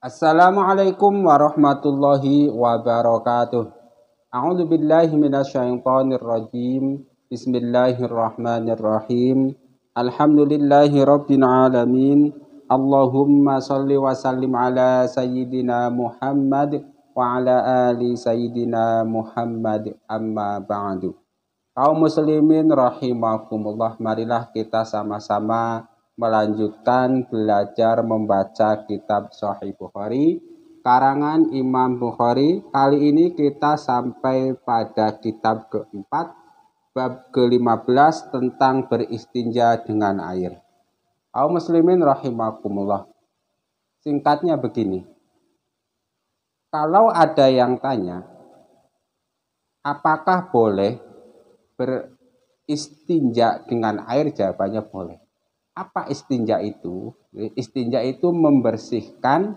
Assalamualaikum warahmatullahi wabarakatuh. A'udzu billahi minasyaitonir rajim. Bismillahirrahmanirrahim. Alhamdulillahi rabbil alamin. Allahumma shalli wa sallim ala sayyidina Muhammad wa ala ali sayyidina Muhammad amma ba'du. Kaum muslimin rahimakumullah, marilah kita sama-sama melanjutkan belajar membaca kitab Sahih Bukhari karangan Imam Bukhari. Kali ini kita sampai pada kitab keempat, bab ke-15 tentang beristinja dengan air. Kaum muslimin rahimakumullah, singkatnya begini. Kalau ada yang tanya, apakah boleh beristinja dengan air? Jawabannya boleh. Apa istinja itu? Istinja itu membersihkan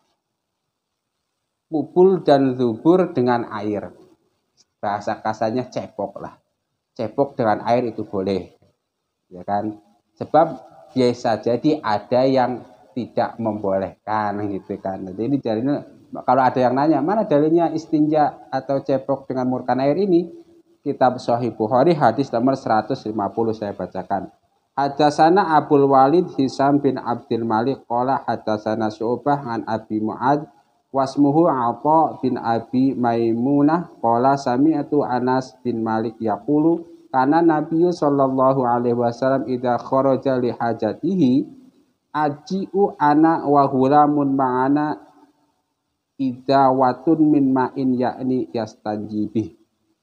kubul dan zubur dengan air. Bahasa kasarnya cepok lah. Cepok dengan air itu boleh, ya kan? Sebab biasa jadi ada yang tidak membolehkan gitu kan. Jadi ini dalilnya, kalau ada yang nanya mana dalilnya istinja atau cepok dengan murkan air ini, kitab Sahih Bukhari hadis nomor 150 saya bacakan. Hadatsana Abul Walid Hisam bin Abdul Malik qala hadatsana Syu'bah an Abi Mu'ad wasmuhu Atha bin Abi Maimunah qala sami'tu Anas bin Malik yaqulu kana Nabi sallallahu alaihi wasallam idza kharaja li hajatihi aji'u ana wa hulamun ma'ana idza watun min ma'in yakni yastanjibih.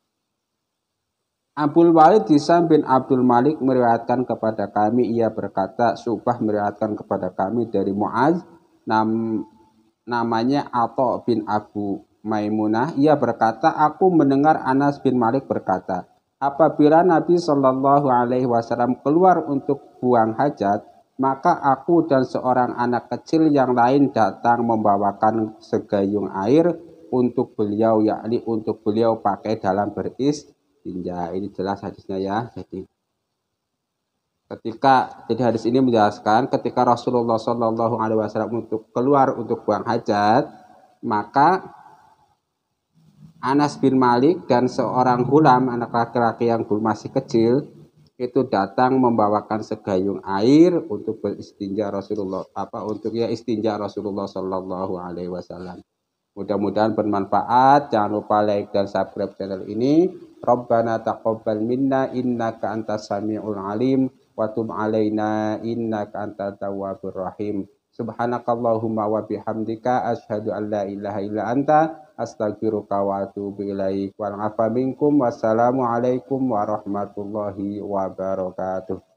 Abul Walid Hisam bin Abdul Malik meriwayatkan kepada kami, ia berkata, Syu'bah meriwayatkan kepada kami dari Mu'adz, namanya Atha bin Abu Maimunah, ia berkata, aku mendengar Anas bin Malik berkata, apabila Nabi Shallallahu Alaihi Wasallam keluar untuk buang hajat, maka aku dan seorang anak kecil yang lain datang membawakan segayung air untuk beliau, yakni untuk beliau pakai dalam beristinja. Ini jelas hadisnya ya. Jadi hadis ini menjelaskan ketika Rasulullah Shallallahu Alaihi Wasallam untuk keluar untuk buang hajat, maka Anas bin Malik dan seorang hulam, anak laki-laki yang masih kecil, itu datang membawakan segayung air untuk beristinja Rasulullah, istinja Rasulullah Shallallahu Alaihi Wasallam. Mudah-mudahan bermanfaat. Jangan lupa like dan subscribe channel ini. Rabbana taqabbal minna innaka antas samiul alim wa tub alaina innaka antat tawwabur rahim. Subhanakallahumma wa bihamdika asyhadu an la ilaha illa anta astaghfiruka wa atubu ilaik. Wal afa minkum. Wassalamu alaikum warahmatullahi wabarakatuh.